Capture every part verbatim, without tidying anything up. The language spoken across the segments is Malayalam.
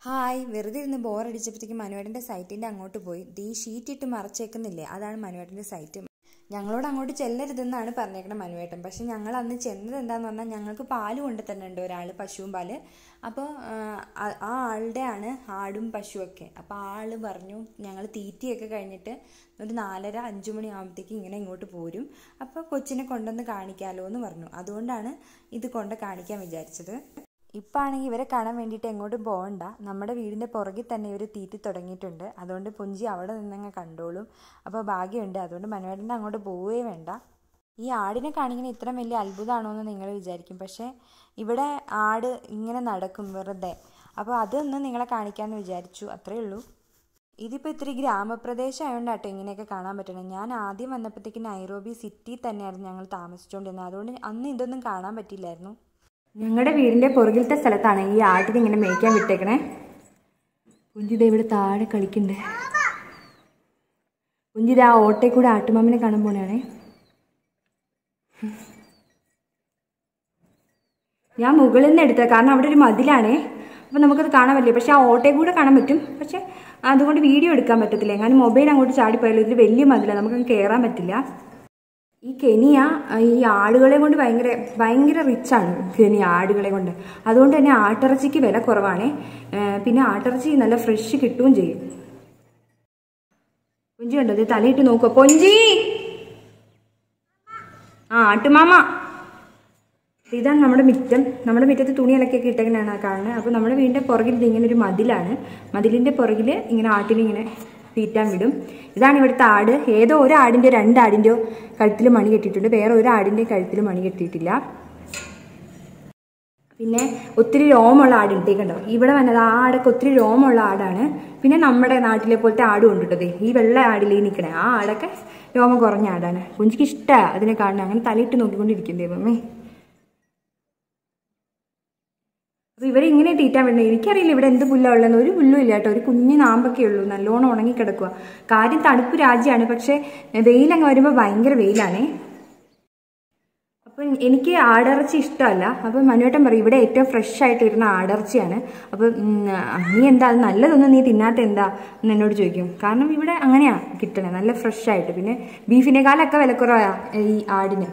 ഹായ് വെറുതെ ഇരുന്ന് ബോറടിച്ചപ്പോഴത്തേക്കും മനുവേട്ടൻ്റെ സൈറ്റിൻ്റെ അങ്ങോട്ട് പോയി. ഈ ഷീറ്റ് ഇട്ട് മറച്ചേക്കുന്നില്ലേ, അതാണ് മനുവേട്ടൻ്റെ സൈറ്റ്. ഞങ്ങളോട് അങ്ങോട്ട് ചെല്ലരുതെന്നാണ് പറഞ്ഞേക്കണം മനുവേട്ടൻ. പക്ഷെ ഞങ്ങൾ അന്ന് ചെന്നത് എന്താണെന്ന് പറഞ്ഞാൽ ഞങ്ങൾക്ക് പാല് കൊണ്ട് തന്നെ ഉണ്ട് ഒരാൾ, പശുവും പാല്. അപ്പോൾ ആ ആളുടെ ആണ് ആടും പശുവൊക്കെ. അപ്പോൾ ആ ആൾ പറഞ്ഞു ഞങ്ങൾ തീറ്റയൊക്കെ കഴിഞ്ഞിട്ട് ഒരു നാലര അഞ്ചു മണി ആകുമ്പോഴത്തേക്ക് ഇങ്ങനെ ഇങ്ങോട്ട് പോരും, അപ്പോൾ കൊച്ചിനെ കൊണ്ടുവന്ന് കാണിക്കാമല്ലോ എന്ന് പറഞ്ഞു. അതുകൊണ്ടാണ് ഇത് കൊണ്ട് കാണിക്കാൻ വിചാരിച്ചത്. ഇപ്പം ആണെങ്കിൽ ഇവരെ കാണാൻ വേണ്ടിയിട്ട് എങ്ങോട്ടും പോകണ്ട, നമ്മുടെ വീടിൻ്റെ പുറകിൽ തന്നെ ഇവർ തീറ്റി തുടങ്ങിയിട്ടുണ്ട്. അതുകൊണ്ട് പുഞ്ചി അവിടെ നിന്നങ്ങ് കണ്ടോളും. അപ്പോൾ ഭാഗ്യമുണ്ട്, അതുകൊണ്ട് മനുവേട്ടൻ്റെ അങ്ങോട്ട് പോവുകയേ വേണ്ട. ഈ ആടിനെ കാണിക്കുന്ന ഇത്ര വലിയ അത്ഭുതമാണോ എന്ന് നിങ്ങൾ വിചാരിക്കും. പക്ഷേ ഇവിടെ ആട് ഇങ്ങനെ നടക്കും വെറുതെ. അപ്പോൾ അതൊന്ന് നിങ്ങളെ കാണിക്കാമെന്ന് വിചാരിച്ചു, അത്രയേ ഉള്ളൂ. ഇതിപ്പോൾ ഇത്തിരി ഗ്രാമപ്രദേശം ആയതുകൊണ്ടാട്ടോ ഇങ്ങനെയൊക്കെ കാണാൻ പറ്റണം. ഞാൻ ആദ്യം വന്നപ്പോഴത്തേക്ക് നൈറോബി സിറ്റി തന്നെയായിരുന്നു ഞങ്ങൾ താമസിച്ചുകൊണ്ടിരുന്നത്. അതുകൊണ്ട് അന്ന് ഇതൊന്നും കാണാൻ പറ്റില്ലായിരുന്നു. ഞങ്ങളുടെ വീടിൻ്റെ പുറകിലത്തെ സ്ഥലത്താണ് ഈ ആട്ടിനെ ഇങ്ങനെ മേയ്ക്കാൻ വിട്ടേക്കണേ. കുഞ്ചിത ഇവിടെ താഴെ കളിക്കണ്ടേ. കുഞ്ചിത ആ ഓട്ടയിൽ കൂടെ ആട്ടുമാമിനെ കാണാൻ പോണേ. ഞാൻ മുകളിൽ നിന്ന് എടുത്തത്, കാരണം അവിടെ ഒരു മതിലാണേ, അപ്പം നമുക്കത് കാണാൻ പറ്റില്ല. പക്ഷെ ആ ഓട്ടയിൽ കൂടെ കാണാൻ പറ്റും, പക്ഷെ അതുകൊണ്ട് വീഡിയോ എടുക്കാൻ പറ്റത്തില്ല. കാരണം മൊബൈൽ അങ്ങോട്ട് ചാടിപ്പോയാലും ഇതിൽ വലിയ മതിലാണ്, നമുക്കങ്ങ് കയറാൻ പറ്റില്ല. ഈ കെനിയ ഈ ആടുകളെ കൊണ്ട് ഭയങ്കര ഭയങ്കര റിച്ചാണ് കെനിയ ആടുകളെ കൊണ്ട്. അതുകൊണ്ട് തന്നെ ആട്ടിറച്ചിക്ക് വില കുറവാണേ. പിന്നെ ആട്ടിറച്ചി നല്ല ഫ്രഷ് കിട്ടുകയും ചെയ്യും. പൊഞ്ചി കണ്ടോ, ഇത് തലയിട്ട് നോക്കുക. പൊഞ്ചി ആ ആട്ടുമാമ. ഇതാണ് നമ്മുടെ മിറ്റം. നമ്മുടെ മിറ്റത്ത് തുണി ഇലക്കൊക്കെ ഇട്ടേക്കനാണ് കാണുന്നത്. അപ്പോൾ നമ്മുടെ വീടിൻ്റെ പുറകിൽ ഇത് ഇങ്ങനെ ഒരു മതിലാണ്. മതിലിൻ്റെ പുറകിൽ ഇങ്ങനെ ആട്ടിനിങ്ങനെ തീറ്റാൻ വിടും. ഇതാണ് ഇവിടുത്തെ ആട്. ഏതോ ഒരു ആടിൻ്റെ രണ്ടാടിൻ്റെയോ കഴുത്തിൽ മണി കെട്ടിയിട്ടുണ്ട്, വേറെ ഒരു ആടിൻ്റെ കഴുത്തിൽ മണി കെട്ടിയിട്ടില്ല. പിന്നെ ഒത്തിരി രോമമുള്ള ആട് ഇട്ടേക്കണ്ടോ, ഇവിടെ വന്നത് ആ ആടൊക്കെ ഒത്തിരി രോമമുള്ള ആടാണ്. പിന്നെ നമ്മുടെ നാട്ടിലെ പോലത്തെ ആടും ഉണ്ടിട്ടത്, ഈ വെള്ള ആടിലേ നിൽക്കണേ, ആ ആടൊക്കെ രോമം കുറഞ്ഞ ആടാണ്. കുഞ്ചിക്ക് ഇഷ്ടമാണ് അതിനെ കാണുന്നത്. അങ്ങനെ തലയിട്ട് നോക്കിക്കൊണ്ടിരിക്കും ദൈവമേ. അപ്പോൾ ഇവർ ഇങ്ങനെ തീറ്റാൻ വിടുന്നത്. എനിക്കറിയില്ല ഇവിടെ എന്ത് പുല്ലാണ് ഉള്ളതെന്ന്. ഒരു പുല്ലും ഇല്ല കേട്ടോ, ഒരു കുഞ്ഞു നാമ്പൊക്കെ ഉള്ളൂ, നല്ലോണം ഉണങ്ങിക്കിടക്കുക. കാര്യം തണുപ്പ് രാജ്യമാണ്, പക്ഷേ വെയിലങ്ങ് വരുമ്പോൾ ഭയങ്കര വെയിലാണേ. അപ്പം എനിക്ക് ആടിറച്ചി ഇഷ്ടമല്ല. അപ്പം മനുവേട്ടൻ പറയും ഇവിടെ ഏറ്റവും ഫ്രഷ് ആയിട്ട് വരുന്ന ആടിറച്ചിയാണ്. അപ്പം നീ എന്താ അത് നല്ലതൊന്നും നീ തിന്നാത്ത എന്താ എന്ന് എന്നോട് ചോദിക്കും. കാരണം ഇവിടെ അങ്ങനെയാണ് കിട്ടണേ, നല്ല ഫ്രഷ് ആയിട്ട്. പിന്നെ ബീഫിനേക്കാളൊക്കെ വിലക്കുറവാണ് ഈ ആടിന്.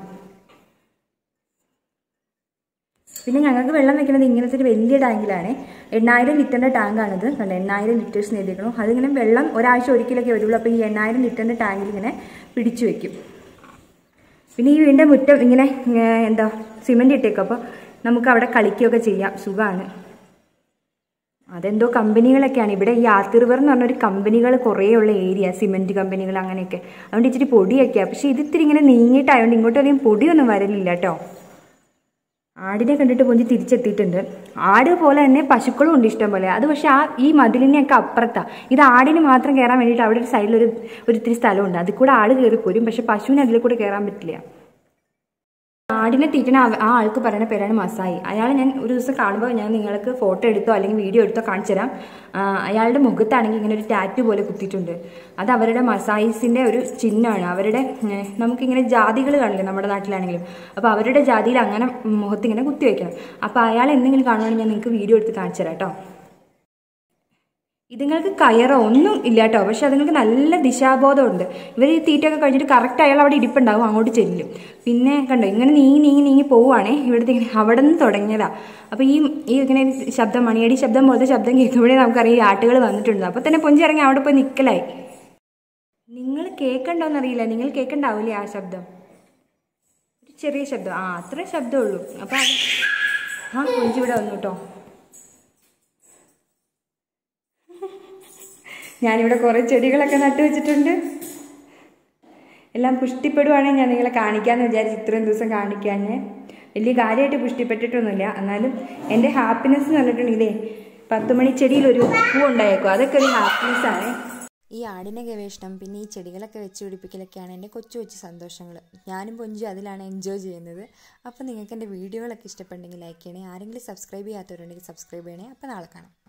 പിന്നെ ഞങ്ങൾക്ക് വെള്ളം വെക്കുന്നത് ഇങ്ങനത്തെ ഒരു വലിയ ടാങ്കിലാണ്. എണ്ണായിരം ലിറ്ററിൻ്റെ ടാങ്കാണിത്. കണ്ടോ, എണ്ണായിരം ലിറ്റേഴ്സ് എഴുതിക്കണം. അതിങ്ങനെ വെള്ളം ഒരാഴ്ച ഒരിക്കലൊക്കെ വരുള്ളൂ. അപ്പോൾ ഈ എണ്ണായിരം ലിറ്ററിൻ്റെ ടാങ്കിൽ ഇങ്ങനെ പിടിച്ചു വെക്കും. പിന്നെ ഈ വീടിൻ്റെ മുറ്റം ഇങ്ങനെ എന്താ സിമെൻറ്റ് ഇട്ടേക്കും. അപ്പോൾ നമുക്ക് അവിടെ കളിക്കുകയൊക്കെ ചെയ്യാം, സുഖമാണ്. അതെന്തോ കമ്പനികളൊക്കെയാണ് ഇവിടെ. ഈ ആർത്തി റിവർ എന്ന് പറഞ്ഞൊരു കമ്പനികൾ കുറേ ഉള്ള ഏരിയ, സിമെൻറ്റ് കമ്പനികൾ അങ്ങനെയൊക്കെ. അതുകൊണ്ട് ഇച്ചിരി പൊടിയൊക്കെയാണ്. പക്ഷേ ഇത് ഇത്തിരി ഇങ്ങനെ നീങ്ങിയിട്ടായതുകൊണ്ട് ഇങ്ങോട്ട് അധികം പൊടിയൊന്നും വരലില്ല കേട്ടോ. ആടിനെ കണ്ടിട്ട് പൊഞ്ചി തിരിച്ചെത്തിയിട്ടുണ്ട്. ആട് പോലെ തന്നെ പശുക്കളും ഉണ്ട് ഇഷ്ടം പോലെ. അത് പക്ഷെ ആ ഈ മതിലിനെയൊക്കെ അപ്പുറത്താണ്. ഇത് ആടിന് മാത്രം കയറാൻ വേണ്ടിയിട്ട് അവിടെ ഒരു സൈഡിലൊരു ഒരിത്തിരി സ്ഥലമുണ്ട്, അതിൽ കൂടെ ആട് കയറി പോരും. പക്ഷെ പശുവിന് അതിൽ കൂടെ കയറാൻ പറ്റില്ല. ആടിനെ തീറ്റണ ആ ആൾക്ക് പറയുന്ന പേരാണ് മസായി. അയാൾ ഞാൻ ഒരു ദിവസം കാണുമ്പോൾ ഞാൻ നിങ്ങൾക്ക് ഫോട്ടോ എടുത്തോ അല്ലെങ്കിൽ വീഡിയോ എടുത്തോ കാണിച്ചു തരാം. അയാളുടെ മുഖത്താണെങ്കിൽ ഇങ്ങനെ ഒരു ടാറ്റു പോലെ കുത്തിയിട്ടുണ്ട്. അത് അവരുടെ മസായിസിൻ്റെ ഒരു ചിഹ്നമാണ്. അവരുടെ നമുക്കിങ്ങനെ ജാതികൾ കാണില്ലേ നമ്മുടെ നാട്ടിലാണെങ്കിലും, അപ്പോൾ അവരുടെ ജാതിയിൽ അങ്ങനെ മുഖത്തിങ്ങനെ കുത്തി വയ്ക്കണം. അപ്പോൾ അയാൾ എന്തെങ്കിലും കാണുവാണെങ്കിൽ ഞാൻ നിങ്ങൾക്ക് വീഡിയോ എടുത്ത് കാണിച്ചു തരാം കേട്ടോ. ഇതുങ്ങൾക്ക് കയറോ ഒന്നും ഇല്ല കേട്ടോ, പക്ഷെ അതുങ്ങൾക്ക് നല്ല ദിശാബോധമുണ്ട്. ഇവർ ഈ തീറ്റയൊക്കെ കഴിഞ്ഞിട്ട് കറക്റ്റ് അയാൾ അവിടെ ഇരിപ്പുണ്ടാവും, അങ്ങോട്ട് ചെല്ലും. പിന്നെ കണ്ടോ ഇങ്ങനെ നീങ്ങി നീങ്ങി നീങ്ങി പോവുകയാണേ. ഇവിടുത്തെ ഇങ്ങനെ അവിടെ നിന്ന് തുടങ്ങിയതാണ്. അപ്പോൾ ഈ ഈ ഇങ്ങനെ ശബ്ദം, മണിയടി ശബ്ദം പോലത്തെ ശബ്ദം കേൾക്കുമ്പോഴേ നമുക്കറിയാം ഈ ആട്ടുകൾ വന്നിട്ടുണ്ട്. അപ്പോൾ തന്നെ പൊഞ്ചി ഇറങ്ങി അവിടെ പോയി നിൽക്കലായി. നിങ്ങൾ കേൾക്കണ്ടോന്നറിയില്ല, നിങ്ങൾ കേൾക്കണ്ടാവില്ലേ ആ ശബ്ദം, ഒരു ചെറിയ ശബ്ദം, ആ അത്രേ ശബ്ദമുള്ളൂ. അപ്പോൾ അത് ആ പൊഞ്ചി ഇവിടെ വന്നു കേട്ടോ. ഞാനിവിടെ കുറേ ചെടികളൊക്കെ നട്ടു വെച്ചിട്ടുണ്ട്. എല്ലാം പുഷ്ടിപ്പെടുവാണെങ്കിൽ ഞാൻ നിങ്ങളെ കാണിക്കാമെന്ന് വിചാരിച്ച് ഇത്രയും ദിവസം കാണിക്കാൻ. വലിയ കാര്യമായിട്ട് പുഷ്ടിപ്പെട്ടിട്ടൊന്നുമില്ല, എന്നാലും എൻ്റെ ഹാപ്പിനെസ് എന്ന് പറഞ്ഞിട്ടുണ്ടെങ്കിലേ പത്ത് മണി ചെടിയിലൊരു പൂ ഉണ്ടായേക്കും, അതൊക്കെ ഒരു ഹാപ്പിനെസ്സാണ്. ഈ ആടിൻ്റെ ഗവേഷണം പിന്നെ ഈ ചെടികളൊക്കെ വെച്ച് പിടിപ്പിക്കലൊക്കെയാണ് എൻ്റെ കൊച്ചു കൊച്ചു സന്തോഷങ്ങൾ. ഞാനും പൊഞ്ചി അതിലാണ് എൻജോയ് ചെയ്യുന്നത്. അപ്പോൾ നിങ്ങൾക്ക് എൻ്റെ വീഡിയോകളൊക്കെ ഇഷ്ടപ്പെട്ടെങ്കിൽ ലൈക്ക് ചെയ്യണേ. ആരെങ്കിലും സബ്സ്ക്രൈബ് ചെയ്യാത്തവരുണ്ടെങ്കിൽ സബ്സ്ക്രൈബ് ചെയ്യണേ. അപ്പോൾ നാളെ കാണാം.